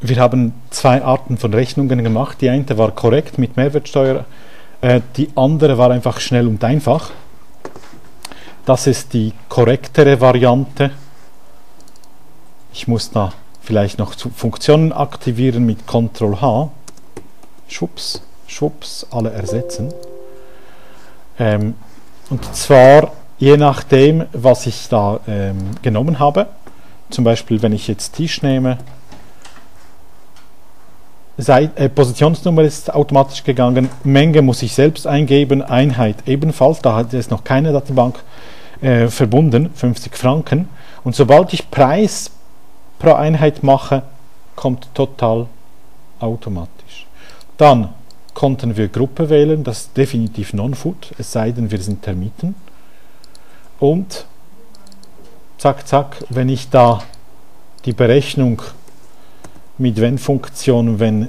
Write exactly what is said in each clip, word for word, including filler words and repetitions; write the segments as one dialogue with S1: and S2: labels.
S1: wir haben zwei Arten von Rechnungen gemacht. Die eine war korrekt mit Mehrwertsteuer, äh, die andere war einfach schnell und einfach. Das ist die korrektere Variante. Ich muss da vielleicht noch Funktionen aktivieren mit Ctrl H. Schwupps, schwupps, alle ersetzen. Ähm, und zwar je nachdem, was ich da ähm, genommen habe. Zum Beispiel, wenn ich jetzt Tisch nehme, Seit, äh, Positionsnummer ist automatisch gegangen, Menge muss ich selbst eingeben, Einheit ebenfalls, da hat es noch keine Datenbank äh, verbunden, fünfzig Franken. Und sobald ich Preis pro Einheit mache, kommt total automatisch. Dann konnten wir Gruppe wählen, das ist definitiv Non-Food, es sei denn, wir sind Termiten. Und zack, zack, wenn ich da die Berechnung mit Wenn-Funktion, wenn,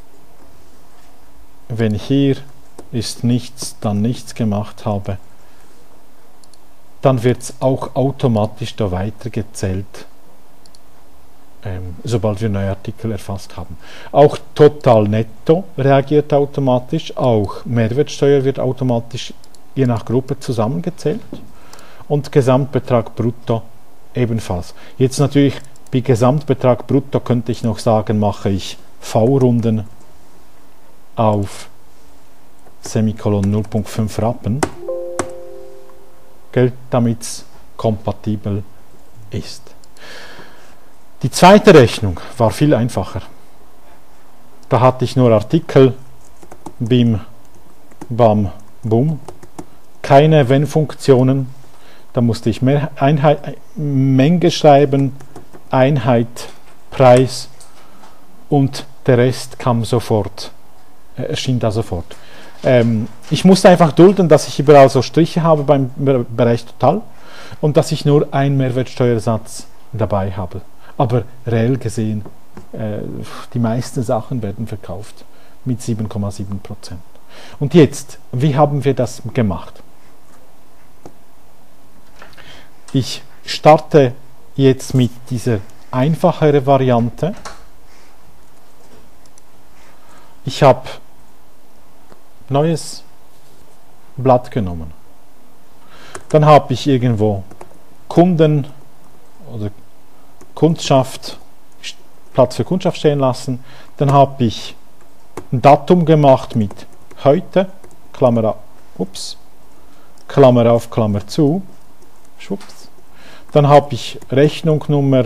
S1: wenn hier ist nichts, dann nichts gemacht habe, dann wird es auch automatisch da weitergezählt, ähm, sobald wir neue Artikel erfasst haben. Auch Total Netto reagiert automatisch, auch Mehrwertsteuer wird automatisch je nach Gruppe zusammengezählt und Gesamtbetrag Brutto ebenfalls. Jetzt natürlich bei Gesamtbetrag Brutto könnte ich noch sagen, mache ich V-Runden auf Semikolon null Komma fünf Rappen, damit es kompatibel ist. Die zweite Rechnung war viel einfacher. Da hatte ich nur Artikel, Bim, Bam, Bum, keine Wenn-Funktionen. Da musste ich mehr Einheit, Menge schreiben, Einheit, Preis und der Rest kam sofort, äh, erschien da sofort. Ähm, ich musste einfach dulden, dass ich überall so Striche habe beim Bereich Total und dass ich nur einen Mehrwertsteuersatz dabei habe. Aber reell gesehen, äh, die meisten Sachen werden verkauft mit sieben Komma sieben Prozent. Und jetzt, wie haben wir das gemacht? Ich starte jetzt mit dieser einfacheren Variante. Ich habe neues Blatt genommen. Dann habe ich irgendwo Kunden oder Kundschaft, Platz für Kundschaft stehen lassen. Dann habe ich ein Datum gemacht mit heute, Klammer auf, ups, Klammer auf, Klammer zu, schwupps. Dann habe ich Rechnungnummer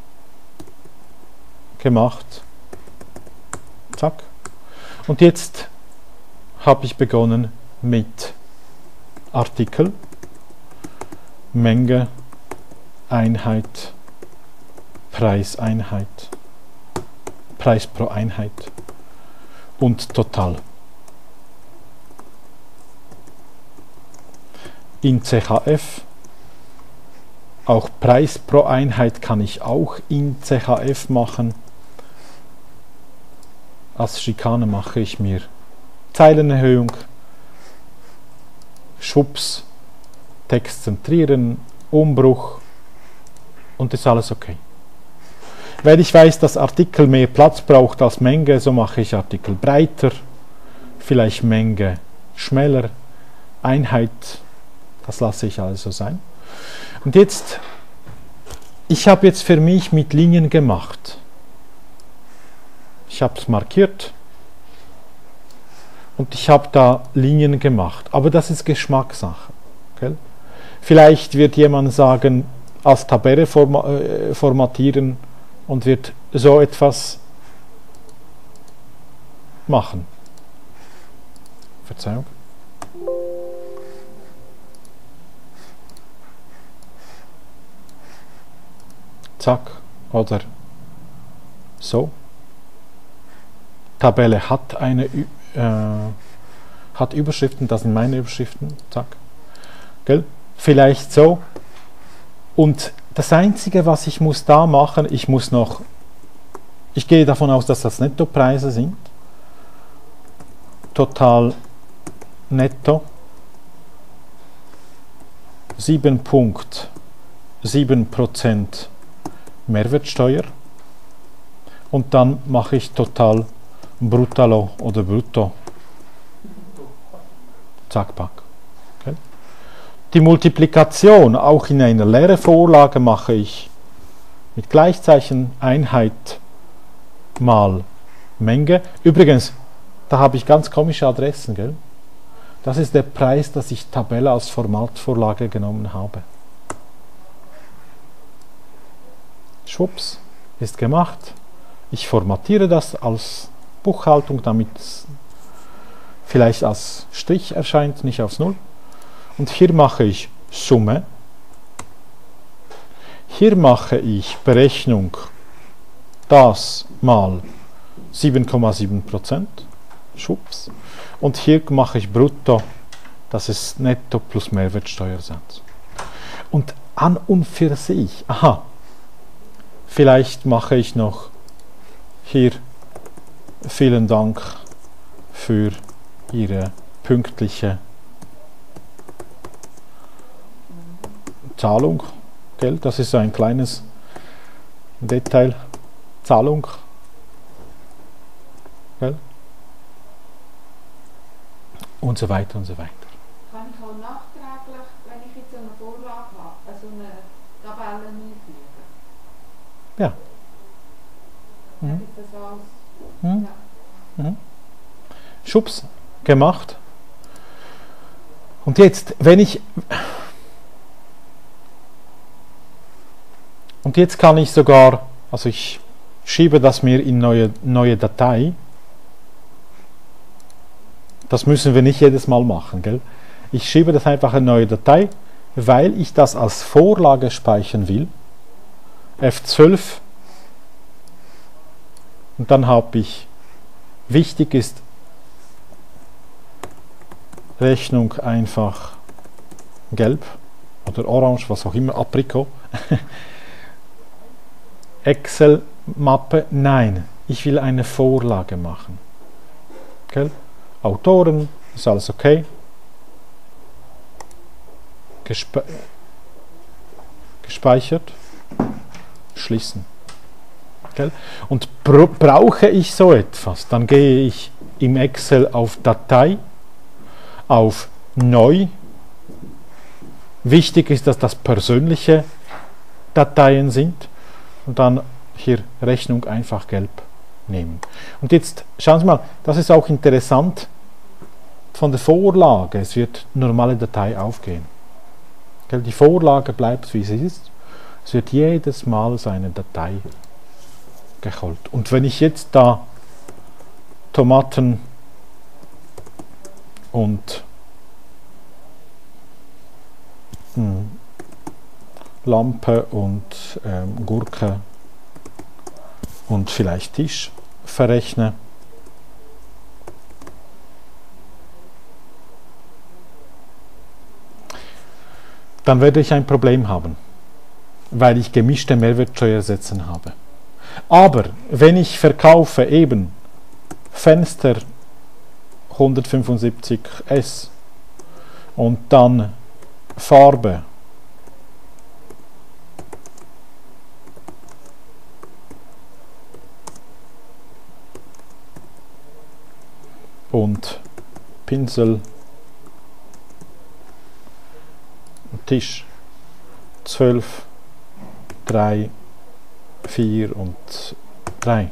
S1: gemacht. Zack. Und jetzt habe ich begonnen mit Artikel, Menge, Einheit, Preiseinheit, Preis pro Einheit und Total. In C H F auch Preis pro Einheit kann ich auch in C H F machen. Als Schikane mache ich mir Zeilenerhöhung, Schwupps, Text zentrieren, Umbruch und ist alles okay. Weil ich weiß, dass Artikel mehr Platz braucht als Menge, so mache ich Artikel breiter, vielleicht Menge schmäler, Einheit, das lasse ich also sein. Und jetzt, ich habe jetzt für mich mit Linien gemacht. Ich habe es markiert und ich habe da Linien gemacht. Aber das ist Geschmackssache. Gell? Vielleicht wird jemand sagen, als Tabelle forma äh, formatieren und wird so etwas machen. Verzeihung. Zack, oder so. Tabelle hat eine äh, hat Überschriften, das sind meine Überschriften, zack. Gell? Vielleicht so. Und das Einzige, was ich muss da machen, ich muss noch, ich gehe davon aus, dass das Nettopreise sind. Total netto sieben Komma sieben Prozent Mehrwertsteuer und dann mache ich total brutalo oder brutto. Zack, pack. Okay. Die Multiplikation, auch in einer leeren Vorlage, mache ich mit Gleichzeichen Einheit mal Menge. Übrigens, da habe ich ganz komische Adressen, gell? Das ist der Preis, dass ich Tabelle als Formatvorlage genommen habe. Schwupps, ist gemacht. Ich formatiere das als Buchhaltung, damit es vielleicht als Strich erscheint, nicht aufs Null. Und hier mache ich Summe. Hier mache ich Berechnung das mal sieben Komma sieben Prozent. Schwupps. Und hier mache ich Brutto, das ist Netto plus Mehrwertsteuersatz. Und an und für sich, aha, vielleicht mache ich noch hier vielen Dank für Ihre pünktliche Zahlung. Gell? Das ist ein kleines Detail. Zahlung. Gell? Und so weiter und so weiter.
S2: Kann ich auch nachträglich, wenn ich jetzt eine Vorlage habe, also eine Tabelle einfügen?
S1: Ja.
S2: Mhm.
S1: Mhm.
S2: Das alles?
S1: Mhm.
S2: Ja.
S1: Mhm. Schubs, gemacht. Und jetzt, wenn ich... Und jetzt kann ich sogar, also ich schiebe das mir in neue, neue Datei. Das müssen wir nicht jedes Mal machen, gell? Ich schiebe das einfach in neue Datei, weil ich das als Vorlage speichern will. F zwölf. Und dann habe ich, wichtig ist, Rechnung einfach gelb oder orange, was auch immer, Aprikot. Excel-Mappe, nein, ich will eine Vorlage machen. Okay? Autoren, ist alles okay. Gespe gespeichert, schließen. Okay? Und brauche ich so etwas, dann gehe ich im Excel auf Datei, auf Neu. Wichtig ist, dass das persönliche Dateien sind. Und dann hier Rechnung einfach gelb nehmen. Und jetzt schauen Sie mal, das ist auch interessant von der Vorlage. Es wird normale Datei aufgehen. Die Vorlage bleibt, wie sie ist. Es wird jedes Mal so eine Datei geholt. Und wenn ich jetzt da Tomaten und hm, Lampe und ähm, Gurke und vielleicht Tisch verrechne, dann werde ich ein Problem haben, weil ich gemischte Mehrwertsteuersätze habe. Aber wenn ich verkaufe eben Fenster hundertfünfundsiebzig S und dann Farbe und Pinsel, Tisch zwölf, drei, vier und drei.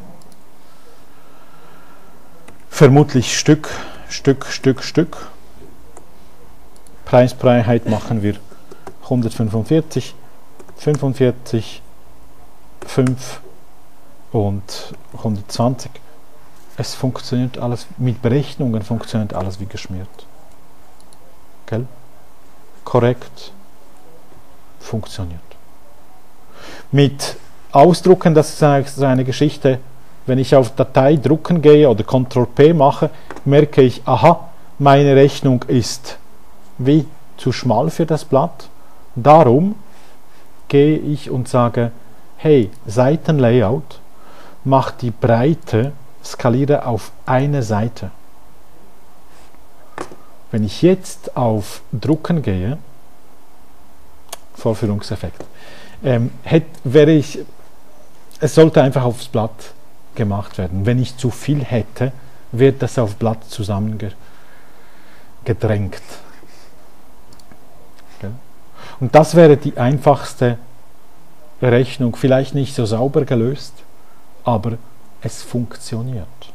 S1: Vermutlich Stück, Stück, Stück, Stück. Preisfreiheit machen wir hundertfünfundvierzig, fünfundvierzig, fünf und hundertzwanzig. Es funktioniert alles, mit Berechnungen funktioniert alles wie geschmiert. Gell? Korrekt funktioniert. Mit Ausdrucken, das ist eine Geschichte, wenn ich auf Datei drucken gehe oder Ctrl P mache, merke ich, aha, meine Rechnung ist wie zu schmal für das Blatt. Darum gehe ich und sage, hey, Seitenlayout, mach die Breite, skaliere auf eine Seite. Wenn ich jetzt auf Drucken gehe, Vorführungseffekt, ähm, hätte, wäre ich es sollte einfach aufs Blatt gemacht werden. Wenn ich zu viel hätte, wird das aufs Blatt zusammengedrängt. Und das wäre die einfachste Rechnung, vielleicht nicht so sauber gelöst, aber es funktioniert.